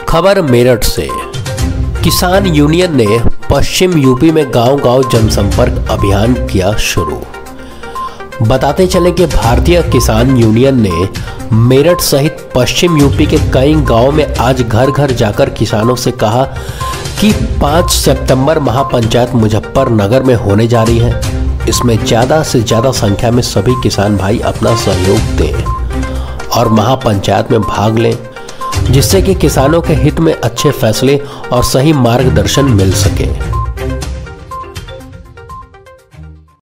खबर मेरठ से। किसान यूनियन ने पश्चिम यूपी में गांव-गांव जनसंपर्क अभियान किया शुरू। बताते चले कि भारतीय किसान यूनियन ने मेरठ सहित पश्चिम यूपी के कई गांवों में आज घर घर जाकर किसानों से कहा कि 5 सितंबर महापंचायत मुजफ्फरनगर में होने जा रही है। इसमें ज़्यादा से ज़्यादा संख्या में सभी किसान भाई अपना सहयोग दें और महापंचायत में भाग लें, जिससे कि किसानों के हित में अच्छे फैसले और सही मार्गदर्शन मिल सके।